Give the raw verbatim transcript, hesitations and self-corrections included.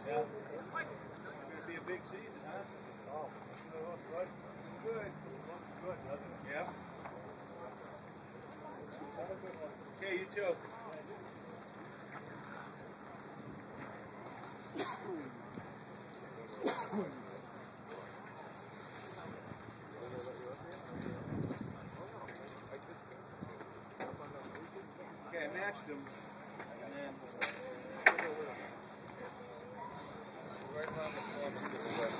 Yeah. It's going to be a big season, huh? Oh, good. Good. Looks good, doesn't it? Yeah. Okay, you too. Okay, I matched them, and then right around the corner.